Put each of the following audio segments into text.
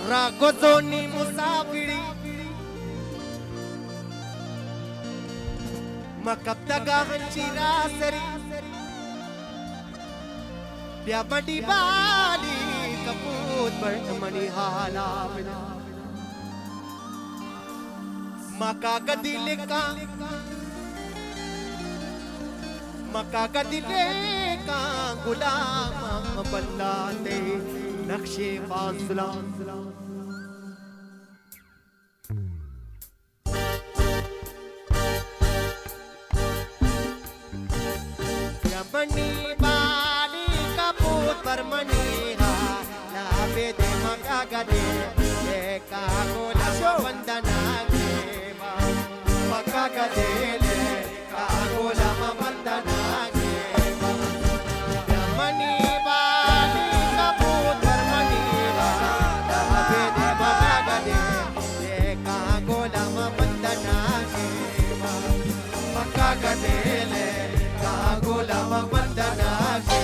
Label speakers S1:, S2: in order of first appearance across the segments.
S1: Ragozoni musafiri makaptagahan chirasari Byabadi bali kaput bertemani halaman makakadile ka gulam ang mabandate nakshe fasla Yamani bali kaput bermani labe de makagade ka gulam bandanage makakadile ka gulam bandanage Yamani bali kaput bermani labe de makagade ka gulam bandanage makakadile ka gulam bandanage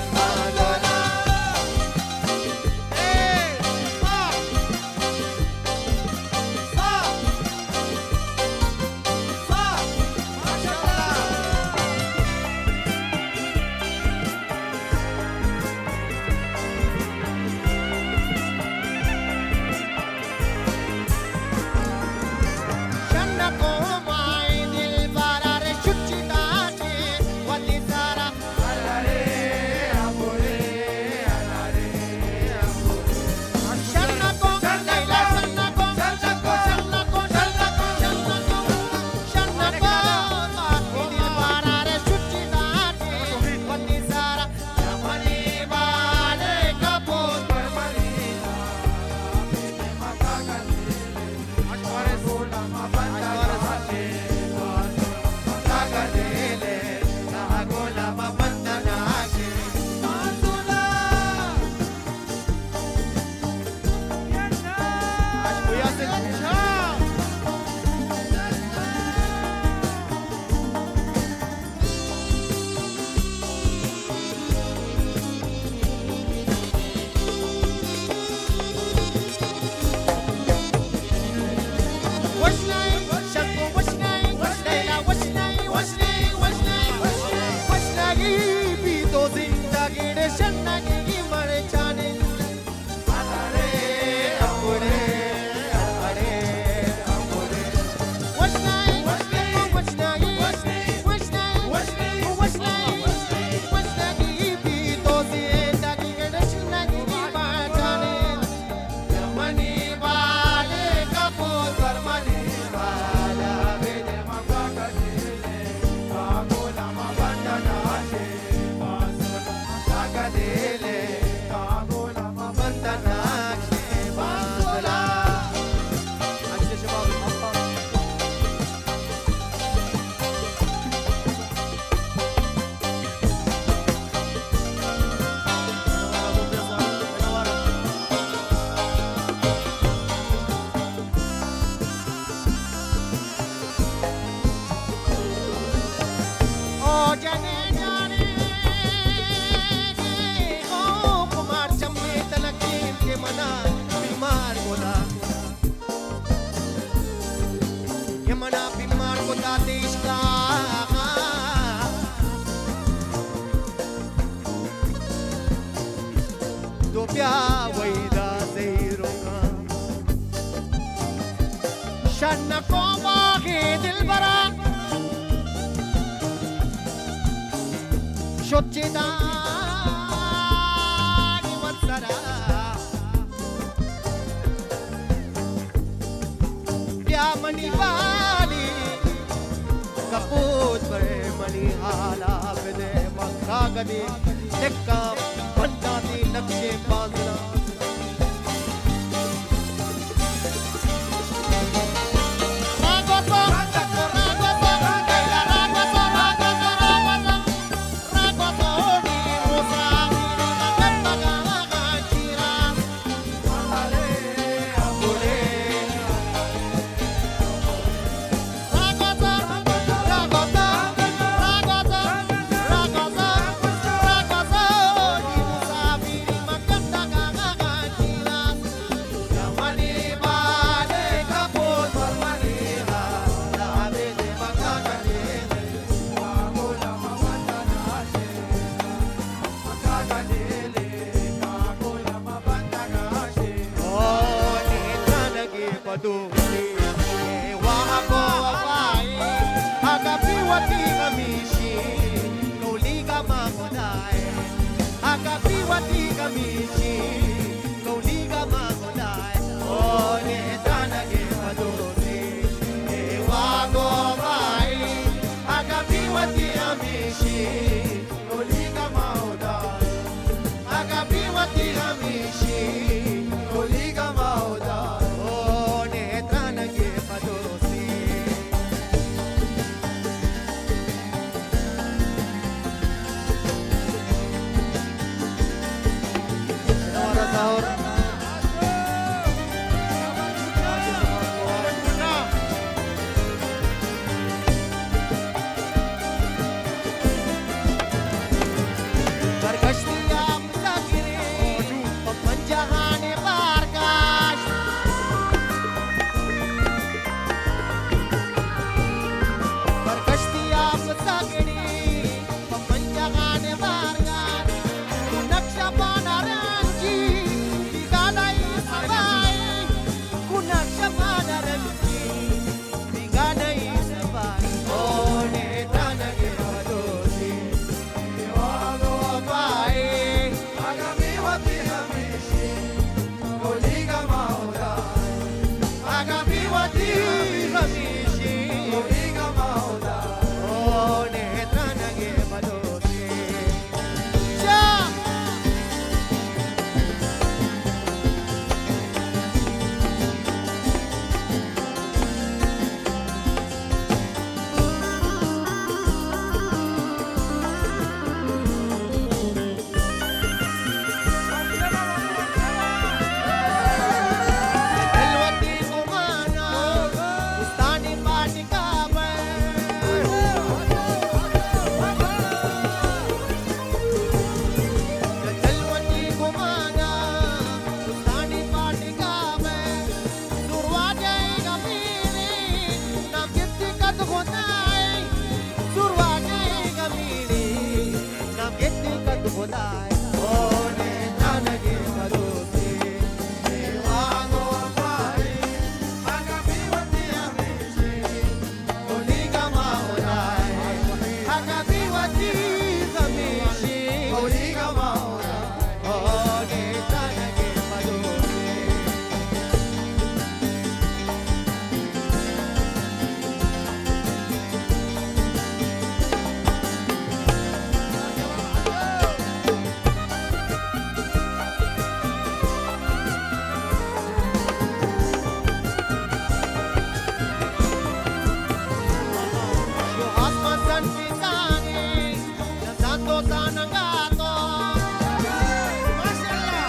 S1: Yamani bali kaput bermani halabde makagade dekka bandati nakshe bazla madusi wako wai agapiwati kamishi kauliga magodai agapiwati kamishi kauliga magodai one tanage madusi wako wai agapiwati kamishi kauliga magodai agapiwati kamishi kauliga magodai one tanage madusi sahur berkasti yang sakiri pemanjangan barkas berkasti yang sakiri pemanjangan barkas kunak siapa naranji digadai sabai kunak siapa naranji digadai sabai oh neta nage madosi wago bai agamiwati hamishi koliga mauda agamiwati hamishi koliga mauda oh neta nage madosi ja Elwati kumana ustani pati kabar Elwati kumana ustani pati kabar surwade gamini namkiti kadkhonai surwade gamini namkiti kadkhonai one tanage madosi wago bai agapiwati hamishi koliga maudai agapiwati hamishi koliga maudai one tanage madosi Syuhat masan pisani nasanto tanagato Masyaallah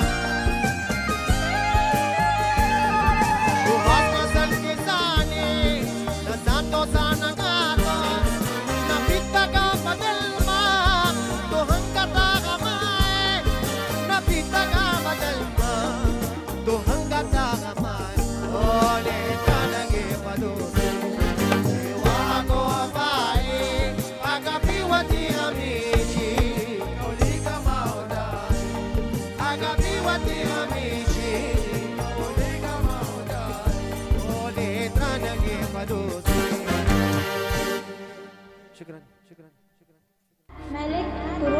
S1: Syuhat masan pisani nasanto tanagato napita ka padelma tuhang kata kamay napita ka padelma tuhang kata kamay ole tanage padosi wago bai agapiwati hamishi koliga maudai agapiwati hamishi koliga maudai ole tanage padosi syukran syukran syukran
S2: Malik